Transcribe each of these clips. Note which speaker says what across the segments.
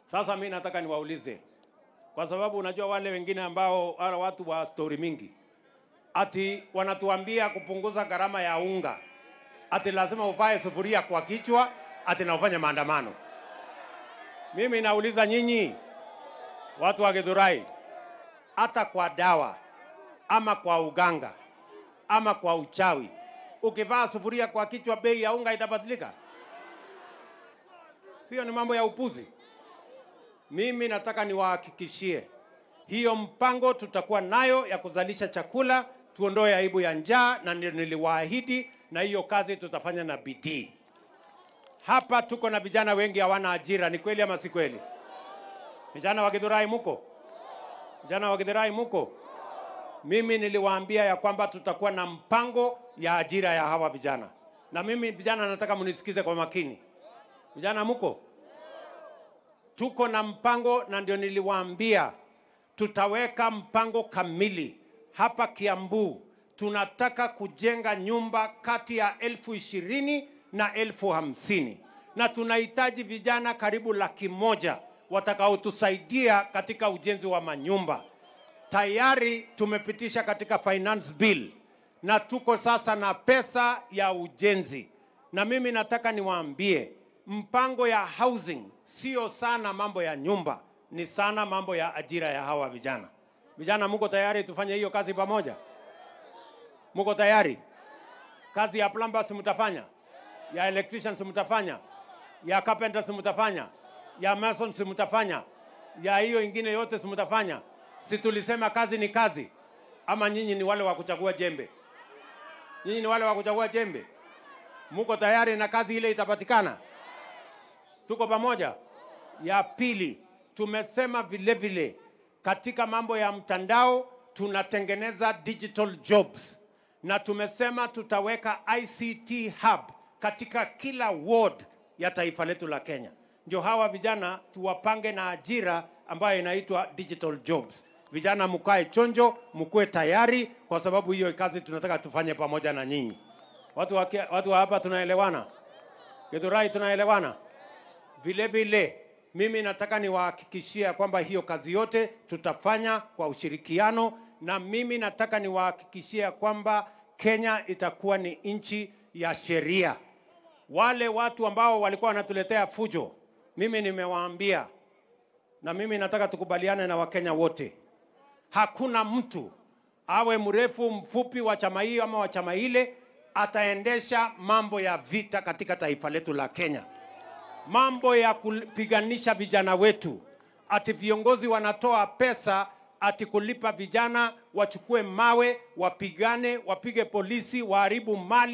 Speaker 1: Sasa mimi nataka niwaulize, kwa sababu unajua wale wengine ambao wale watu wa story mingi ati wanatuambia kupunguza gharama ya unga, ati lazima uvae sufuria kwa kichwa, ati na ufanye maandamano. Mimi nauliza nyinyi watu wa Githurai, hata kwa dawa ama kwa uganga ama kwa uchawi, ukivaa sufuria kwa kichwa bei ya unga itabadilika? Sio, ni mambo ya upuzi. Mimi nataka niwahakikishie hiyo mpango tutakuwa nayo ya kuzalisha chakula, tuondoe aibu ya njaa, na niliwaahidi, na hiyo kazi tutafanya na bidii. Hapa tuko na vijana wengi hawana ajira, ni kweli ama si kweli? Vijana wa Githurai muko? Vijana wa Githurai muko? Mimi niliwaambia ya kwamba tutakuwa na mpango ya ajira ya hawa vijana. Na mimi vijana nataka munisikize kwa makini. Vijana muko? Tuko na mpango, na ndio niliwaambia tutaweka mpango kamili. Hapa Kiambu tunataka kujenga nyumba kati ya 20,000 na 50,000, na tunahitaji vijana karibu 100,000 watakaotusaidia katika ujenzi wa manyumba. Tayari tumepitisha katika finance bill na tuko sasa na pesa ya ujenzi. Na mimi nataka niwaambie mpango ya housing sio sana mambo ya nyumba, ni sana mambo ya ajira ya hawa vijana. Vijana muko tayari tufanye hiyo kazi pamoja? Muko tayari? Kazi ya plumbers mtafanya, ya electricians mtafanya, ya carpenters mtafanya, ya masons mtafanya, ya hiyo ingine yote mtafanya. Si tulisema kazi ni kazi? Ama nyinyi ni wale wa kuchagua jembe? Nyinyi ni wale wa kuchagua jembe? Muko tayari na kazi ile itapatikana? Tuko pamoja? Ya pili, tumesema vile vile katika mambo ya mtandao tunatengeneza digital jobs, na tumesema tutaweka ICT hub katika kila ward ya taifa letu la Kenya. Ndio hawa vijana tuwapange na ajira ambayo inaitwa digital jobs. Vijana mkae chonjo, mkue tayari, kwa sababu hiyo kazi tunataka tufanye pamoja na nyinyi. Watu wa hapa tunaelewana? Githurai tunaelewana? Vile vile mimi nataka niwahakikishia kwamba hiyo kazi yote tutafanya kwa ushirikiano, na mimi nataka niwahakikishia kwamba Kenya itakuwa ni nchi ya sheria. Wale watu ambao walikuwa wanatuletea fujo, mimi nimewaambia, na mimi nataka tukubaliane na Wakenya wote, hakuna mtu awe mrefu mfupi wa chama hii ama wa chama ile ataendesha mambo ya vita katika taifa letu la Kenya. Mambo ya kupiganisha vijana wetu, ati viongozi wanatoa pesa ati kulipa vijana wachukue mawe, wapigane, wapige polisi, waharibu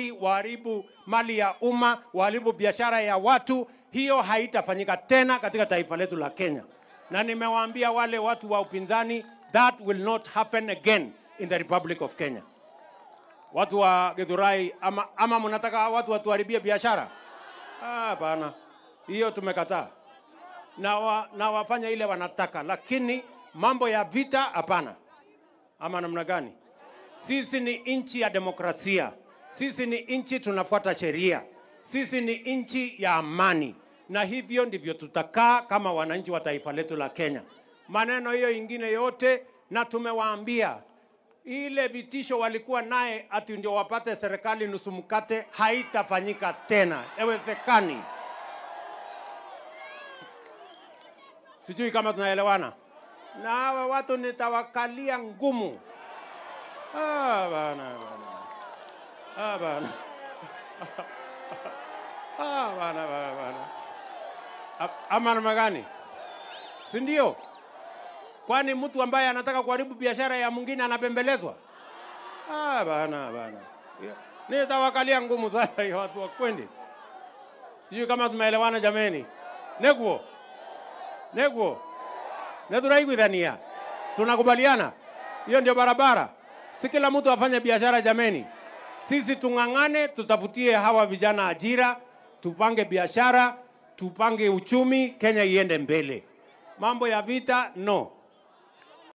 Speaker 1: mali ya umma, waharibu biashara ya watu, hiyo haitafanyika tena katika taifa letu la Kenya. Na nimewaambia wale watu wa upinzani, that will not happen again in the Republic of Kenya. Watu wa Githurai, ama mnataka watu watuharibie biashara? Hapana. Hiyo tumekataa. Na wafanya ile wanataka, lakini mambo ya vita hapana. Ama namna gani? Sisi ni nchi ya demokrasia. Sisi ni nchi tunafuata sheria. Sisi ni nchi ya amani. Na hivyo ndivyo tutakaa kama wananchi wa taifa letu la Kenya. Maneno hiyo ingine yote, na tumewaambia ile vitisho walikuwa naye ati ndio wapate serikali nusu mkate, haitafanyika tena. Haiwezekani. Sijui kama tunaelewana. Na hawa watu nitawakalia ngumu. Bana. Ama namna gani? Si ndio? Kwani mtu ambaye anataka kuharibu biashara ya mwingine anapembelezwa? Bana. Nitawakalia ngumu sana hiyo watu wakwendi. Sijui kama tumeelewana jameni. Neguo. Neturaikwithania. Tunakubaliana? Hiyo ndio barabara. Si kila mtu afanye biashara jameni. Sisi tungangane, tutafutie hawa vijana ajira, tupange biashara, tupange uchumi, Kenya iende mbele. Mambo ya vita no.